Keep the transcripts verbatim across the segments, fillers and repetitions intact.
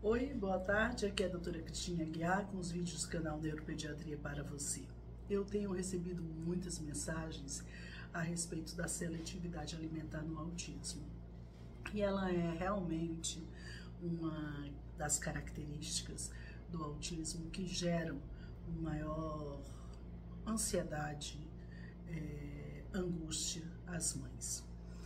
Oi, boa tarde, aqui é a doutora Cristina Aguiar com os vídeos do canal Neuropediatria para você. Eu tenho recebido muitas mensagens a respeito da seletividade alimentar no autismo. E ela é realmente uma das características do autismo que geram maior ansiedade, é, angústia às mães.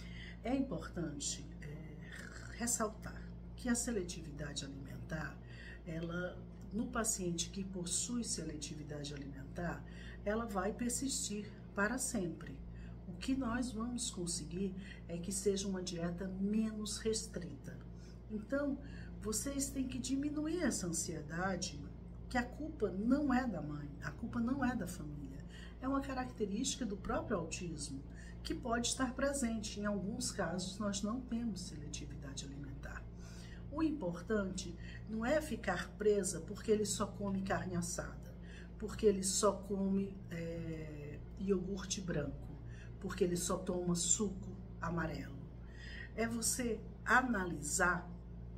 É importante é, ressaltar que a seletividade alimentar, ela, no paciente que possui seletividade alimentar, ela vai persistir para sempre. O que nós vamos conseguir é que seja uma dieta menos restrita. Então, vocês têm que diminuir essa ansiedade, que a culpa não é da mãe, a culpa não é da família. É uma característica do próprio autismo, que pode estar presente. Em alguns casos, nós não temos seletividade alimentar. O importante não é ficar presa porque ele só come carne assada, porque ele só come é, iogurte branco, porque ele só toma suco amarelo. É você analisar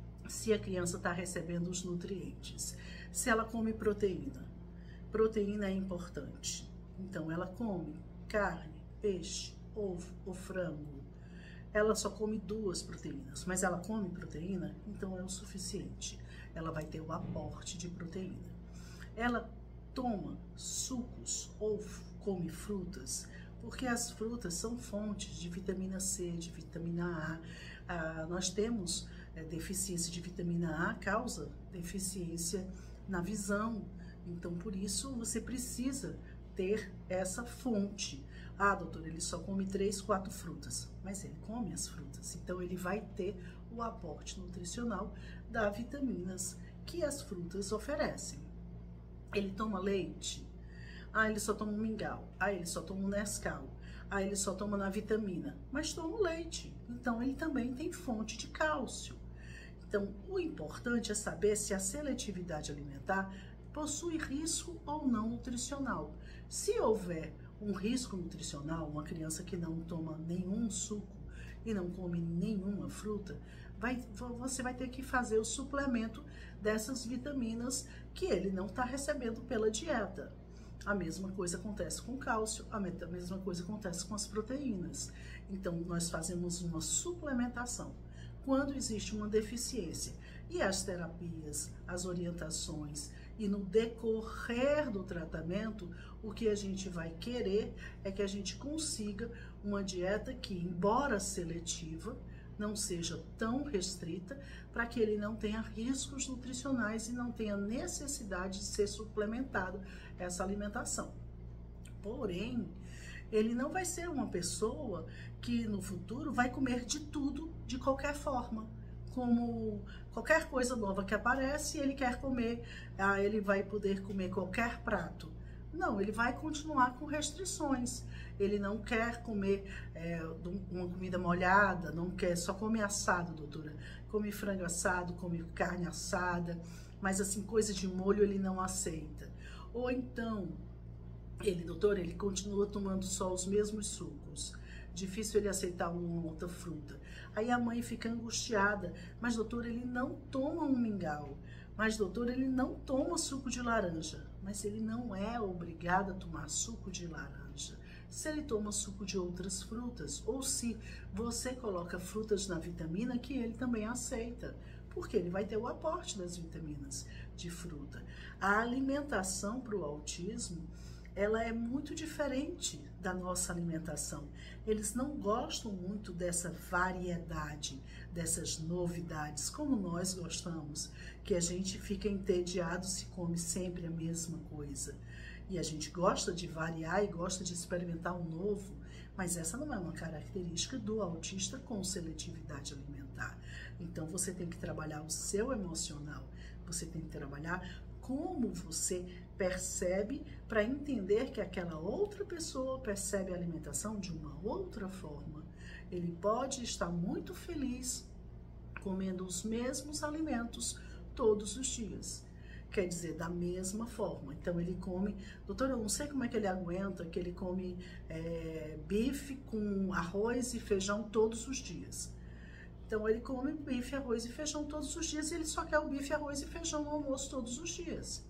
se a criança está recebendo os nutrientes, se ela come proteína. Proteína é importante, então ela come carne, peixe, ovo ou frango. Ela só come duas proteínas, mas ela come proteína, então é o suficiente. Ela vai ter o aporte de proteína. Ela toma sucos ou come frutas, porque as frutas são fontes de vitamina C, de vitamina A. Ah, nós temos é, deficiência de vitamina A, causa deficiência na visão. Então, por isso, você precisa ter essa fonte. Ah, doutor, ele só come três, quatro frutas, mas ele come as frutas, então ele vai ter o aporte nutricional das vitaminas que as frutas oferecem. Ele toma leite? Ah, ele só toma um mingau. Ah, ele só toma um Nescau. Ah, ele só toma na vitamina, mas toma o leite, então ele também tem fonte de cálcio. Então, o importante é saber se a seletividade alimentar possui risco ou não nutricional. Se houver um risco nutricional, uma criança que não toma nenhum suco e não come nenhuma fruta, vai, você vai ter que fazer o suplemento dessas vitaminas que ele não está recebendo pela dieta. A mesma coisa acontece com o cálcio, a mesma coisa acontece com as proteínas. Então, nós fazemos uma suplementação quando existe uma deficiência. E as terapias, as orientações e no decorrer do tratamento, o que a gente vai querer é que a gente consiga uma dieta que, embora seletiva, não seja tão restrita, para que ele não tenha riscos nutricionais e não tenha necessidade de ser suplementado essa alimentação. Porém, ele não vai ser uma pessoa que no futuro vai comer de tudo, de qualquer forma. Como qualquer coisa nova que aparece, ele quer comer, ah, ele vai poder comer qualquer prato. Não, ele vai continuar com restrições. Ele não quer comer é, uma comida molhada, não quer, só come assado, doutora. Come frango assado, come carne assada, mas assim, coisa de molho ele não aceita. Ou então, ele, doutor, ele continua tomando só os mesmos sucos. Difícil ele aceitar uma outra fruta. Aí a mãe fica angustiada. Mas, doutor, ele não toma um mingau. Mas, doutor, ele não toma suco de laranja. Mas ele não é obrigado a tomar suco de laranja. Se ele toma suco de outras frutas, ou se você coloca frutas na vitamina, que ele também aceita, porque ele vai ter o aporte das vitaminas de fruta. A alimentação para o autismo, ela é muito diferente da nossa alimentação. Eles não gostam muito dessa variedade, dessas novidades, como nós gostamos, que a gente fica entediado se come sempre a mesma coisa. E a gente gosta de variar e gosta de experimentar um novo, mas essa não é uma característica do autista com seletividade alimentar. Então você tem que trabalhar o seu emocional, você tem que trabalhar como você percebe para entender que aquela outra pessoa percebe a alimentação de uma outra forma. Ele pode estar muito feliz comendo os mesmos alimentos todos os dias. Quer dizer, da mesma forma. Então ele come, doutor, eu não sei como é que ele aguenta, que ele come é, bife com arroz e feijão todos os dias. Então ele come bife, arroz e feijão todos os dias e ele só quer o bife, arroz e feijão no almoço todos os dias.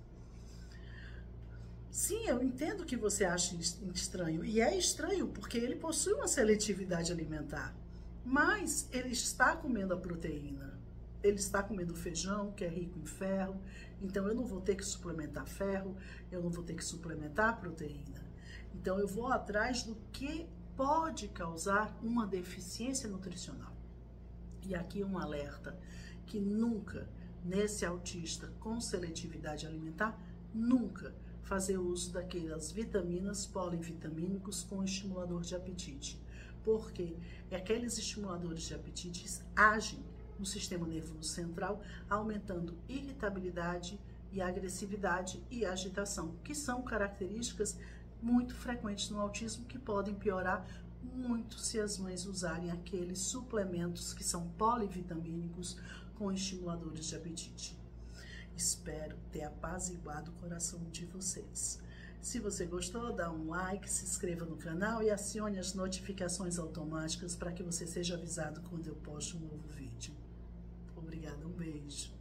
Sim, eu entendo que você acha estranho, e é estranho porque ele possui uma seletividade alimentar, mas ele está comendo a proteína, ele está comendo feijão, que é rico em ferro, então eu não vou ter que suplementar ferro, eu não vou ter que suplementar proteína. Então eu vou atrás do que pode causar uma deficiência nutricional. E aqui um alerta, que nunca, nesse autista com seletividade alimentar, nunca fazer uso daquelas vitaminas polivitamínicos com estimulador de apetite. Porque aqueles estimuladores de apetite agem no sistema nervoso central, aumentando irritabilidade e agressividade e agitação, que são características muito frequentes no autismo que podem piorar muito se as mães usarem aqueles suplementos que são polivitamínicos com estimuladores de apetite. Espero ter apaziguado o coração de vocês. Se você gostou, dá um like, se inscreva no canal e acione as notificações automáticas para que você seja avisado quando eu posto um novo vídeo. Obrigada, um beijo.